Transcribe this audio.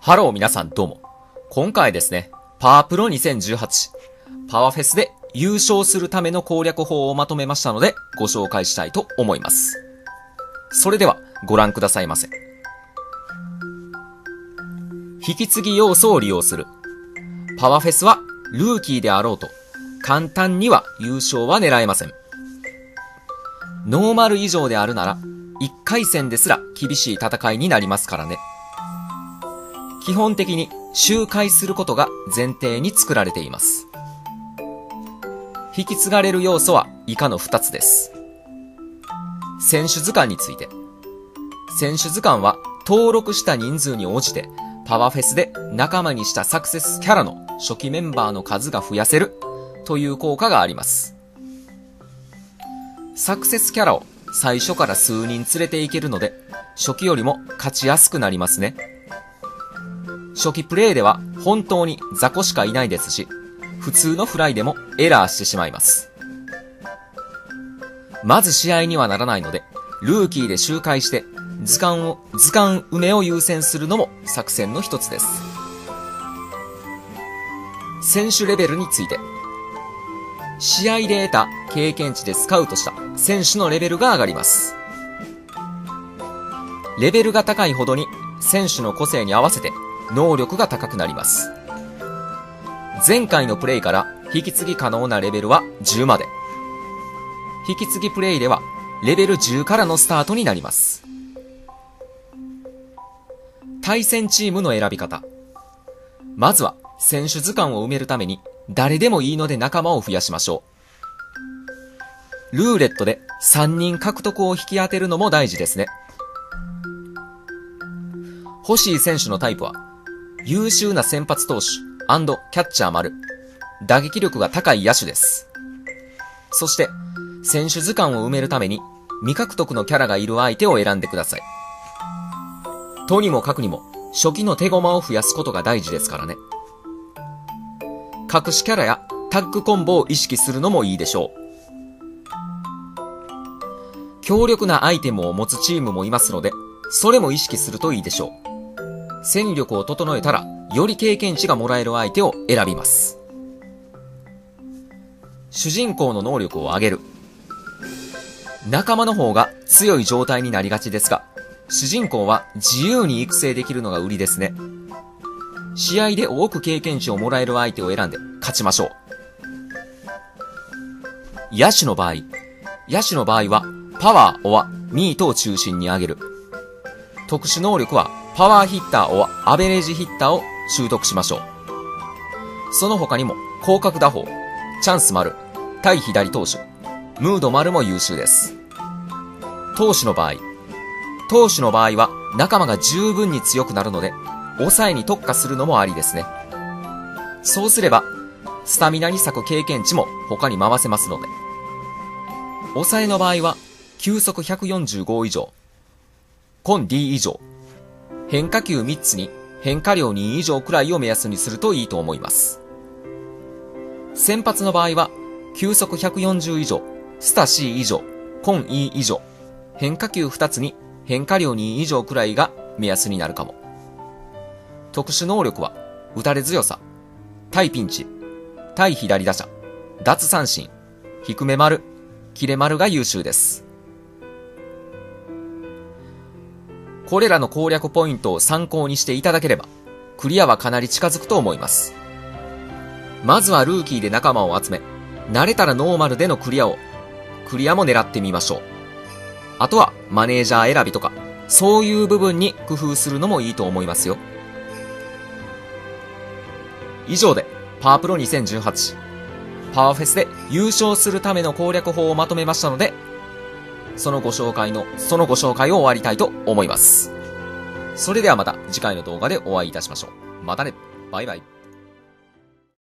ハロー皆さんどうも。今回ですね、パワープロ2018パワーフェスで優勝するための攻略法をまとめましたのでご紹介したいと思います。それではご覧くださいませ。引き継ぎ要素を利用する。パワーフェスはルーキーであろうと簡単には優勝は狙えません。ノーマル以上であるなら1回戦ですら厳しい戦いになりますからね。基本的に周回することが前提に作られています。引き継がれる要素は以下の2つです。選手図鑑について。選手図鑑は登録した人数に応じてパワーフェスで仲間にしたサクセスキャラの初期メンバーの数が増やせるという効果があります。サクセスキャラを最初から数人連れていけるので初期よりも勝ちやすくなりますね。初期プレイでは本当に雑魚しかいないですし、普通のフライでもエラーしてしまいます。まず試合にはならないので、ルーキーで周回して図鑑埋めを優先するのも作戦の一つです。選手レベルについて。試合で得た経験値でスカウトした選手のレベルが上がります。レベルが高いほどに選手の個性に合わせて能力が高くなります。前回のプレイから引き継ぎ可能なレベルは10まで。引き継ぎプレイではレベル10からのスタートになります。対戦チームの選び方。まずは選手図鑑を埋めるために誰でもいいので仲間を増やしましょう。ルーレットで3人獲得を引き当てるのも大事ですね。欲しい選手のタイプは優秀な先発投手&キャッチャー丸、打撃力が高い野手です。そして選手図鑑を埋めるために未獲得のキャラがいる相手を選んでください。とにもかくにも初期の手駒を増やすことが大事ですからね。隠しキャラやタッグコンボを意識するのもいいでしょう。強力なアイテムを持つチームもいますので、それも意識するといいでしょう。戦力を整えたらより経験値がもらえる相手を選びます。主人公の能力を上げる。仲間の方が強い状態になりがちですが、主人公は自由に育成できるのが売りですね。試合で多く経験値をもらえる相手を選んで勝ちましょう。野手の場合はパワー、オア、ミートを中心に上げる。特殊能力はパワーヒッター、オア、アベレージヒッターを習得しましょう。その他にも広角打法、チャンス丸、対左投手、ムード丸も優秀です。投手の場合は仲間が十分に強くなるので抑えに特化するのもありですね。そうすればスタミナに割く経験値も他に回せますので。抑えの場合は球速145以上、コン D 以上、変化球3つに変化量2以上くらいを目安にするといいと思います。先発の場合は球速140以上、スタ C 以上、コン E 以上、変化球2つに変化量2以上くらいが目安になるかも。特殊能力は打たれ強さ、対ピンチ、対左打者、奪三振、低め丸、切れ丸が優秀です。これらの攻略ポイントを参考にしていただければクリアはかなり近づくと思います。まずはルーキーで仲間を集め、慣れたらノーマルでのクリアも狙ってみましょう。あとはマネージャー選びとかそういう部分に工夫するのもいいと思いますよ。以上でパワープロ2018パワーフェスで優勝するための攻略法をまとめましたので、そのご紹介を終わりたいと思います。それではまた次回の動画でお会いいたしましょう。またね。バイバイ。